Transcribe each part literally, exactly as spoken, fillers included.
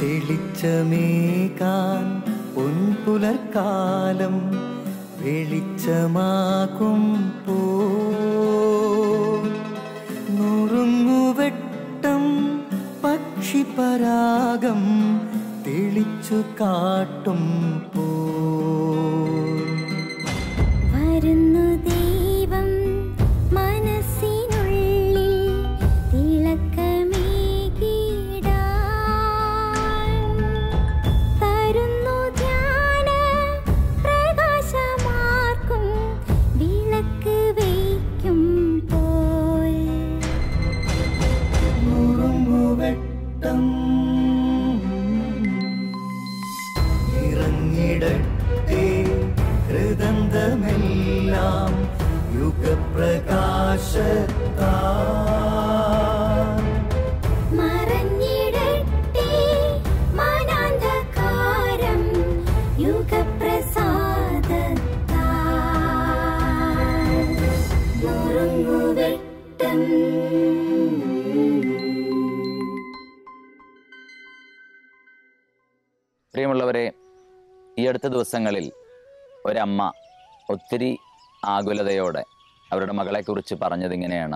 തെളിച്ചമേകാൻ പൊൻപുലർക്കാലം വെളിച്ചമാകുമ്പോ നുറുങ്ങുവെട്ടം പക്ഷിപരാഗം തെളിച്ചു കാട്ടുമ്പോ വരുന്നു ദൈവം മനസ്സിനുള്ളിൽ തിളക്കമേകിടാൻ തരുന്നു ധ്യാന പ്രകാശമാർക്കും വിളക്ക് വയ്ക്കുമ്പോൾ നുറുങ്ങുവെട്ടം ഇറങ്ങിടട്ടെ ഹൃദന്തമെല്ലാം യുഗപ്രകാശത്താൽ മറഞ്ഞിടട്ടെ മനാന്ധകാരം യുഗപ്രസാദത്താൽ നുറുങ്ങുവെട്ടം. പ്രിയമുള്ളവരെ, ഈ അടുത്ത ദിവസങ്ങളിൽ ഒരമ്മ ഒത്തിരി ആകുലതയോടെ അവരുടെ മകളെക്കുറിച്ച് പറഞ്ഞതിങ്ങനെയാണ്.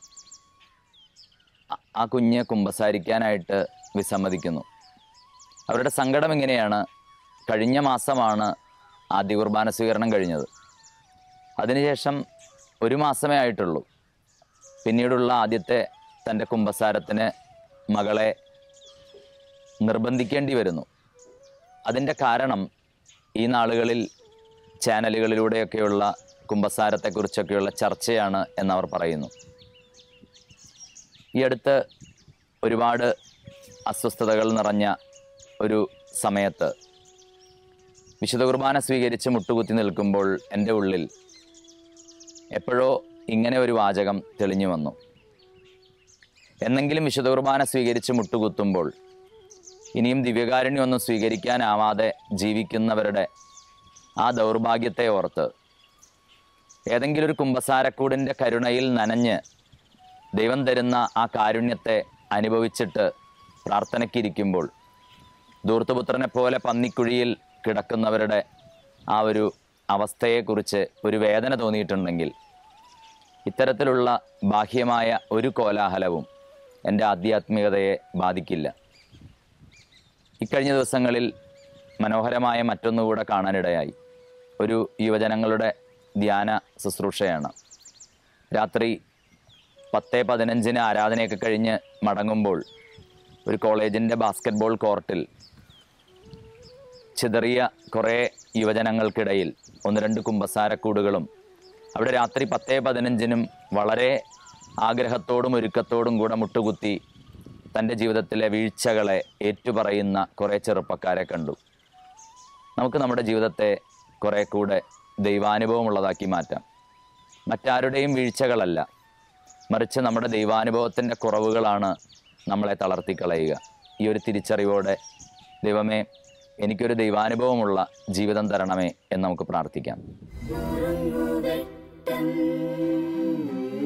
ആ കുഞ്ഞ് കുമ്പസാരിക്കാനായിട്ട് വിസമ്മതിക്കുന്നു. അവരുടെ സങ്കടം ഇങ്ങനെയാണ്. കഴിഞ്ഞ മാസമാണ് ആദ്യ കുർബാന സ്വീകരണം കഴിഞ്ഞത്. അതിനുശേഷം ഒരു മാസമേ ആയിട്ടുള്ളൂ. പിന്നീടുള്ള ആദ്യത്തെ തൻ്റെ കുമ്പസാരത്തിന് മകളെ നിർബന്ധിക്കേണ്ടി വരുന്നു. അതിൻ്റെ കാരണം ഈ നാളുകളിൽ ചാനലുകളിലൂടെയൊക്കെയുള്ള കുമ്പസാരത്തെക്കുറിച്ചൊക്കെയുള്ള ചർച്ചയാണ് എന്നവർ പറയുന്നു. ഈ അടുത്ത് ഒരുപാട് അസ്വസ്ഥതകൾ നിറഞ്ഞ ഒരു സമയത്ത് വിശുദ്ധ കുർബാന സ്വീകരിച്ച് മുട്ടുകുത്തി നിൽക്കുമ്പോൾ എൻ്റെ ഉള്ളിൽ എപ്പോഴോ ഇങ്ങനെ ഒരു വാചകം തെളിഞ്ഞു വന്നു. എന്നെങ്കിലും വിശുദ്ധ കുർബാന സ്വീകരിച്ച് മുട്ടുകുത്തുമ്പോൾ ഇനിയും ദിവ്യകാരുണ്യമൊന്നും സ്വീകരിക്കാനാവാതെ ജീവിക്കുന്നവരുടെ ആ ദൗർഭാഗ്യത്തെ ഓർത്ത് ഏതെങ്കിലും ഒരു കുമ്പസാരക്കൂടിൻ്റെ കരുണയിൽ നനഞ്ഞ് ദൈവം തരുന്ന ആ കാരുണ്യത്തെ അനുഭവിച്ചിട്ട് പ്രാർത്ഥനയ്ക്കിരിക്കുമ്പോൾ ധൂർത്തപുത്രനെ പോലെ പന്നിക്കുഴിയിൽ കിടക്കുന്നവരുടെ ആ ഒരു അവസ്ഥയെക്കുറിച്ച് ഒരു വേദന തോന്നിയിട്ടുണ്ടെങ്കിൽ ഇത്തരത്തിലുള്ള ബാഹ്യമായ ഒരു കോലാഹലവും എൻ്റെ ആധ്യാത്മികതയെ ബാധിക്കില്ല. ഇക്കഴിഞ്ഞ ദിവസങ്ങളിൽ മനോഹരമായ മറ്റൊന്നുകൂടെ കാണാനിടയായി. ഒരു യുവജനങ്ങളുടെ ധ്യാന ശുശ്രൂഷയാണ്. രാത്രി പത്ത് പതിനഞ്ചിന് ആരാധനയൊക്കെ കഴിഞ്ഞ് മടങ്ങുമ്പോൾ ഒരു കോളേജിൻ്റെ ബാസ്ക്കറ്റ്ബോൾ കോർട്ടിൽ ചിതറിയ കുറേ യുവജനങ്ങൾക്കിടയിൽ ഒന്ന് രണ്ട് കുമ്പസാരക്കൂടുകളും അവിടെ രാത്രി പത്ത് പതിനഞ്ചിനും വളരെ ആഗ്രഹത്തോടും ഒരുക്കത്തോടും കൂടെ മുട്ടുകുത്തി തൻ്റെ ജീവിതത്തിലെ വീഴ്ചകളെ ഏറ്റുപറയുന്ന കുറേ ചെറുപ്പക്കാരെ കണ്ടു. നമുക്ക് നമ്മുടെ ജീവിതത്തെ കുറേ കൂടെ ദൈവാനുഭവമുള്ളതാക്കി മാറ്റാം. മറ്റാരുടെയും വീഴ്ചകളല്ല, മറിച്ച് നമ്മുടെ ദൈവാനുഭവത്തിൻ്റെ കുറവുകളാണ് നമ്മളെ തളർത്തിക്കളയുക. ഈ ഒരു തിരിച്ചറിവോടെ ദൈവമേ, എനിക്കൊരു ദൈവാനുഭവമുള്ള ജീവിതം തരണമേ എന്ന് നമുക്ക് പ്രാർത്ഥിക്കാം.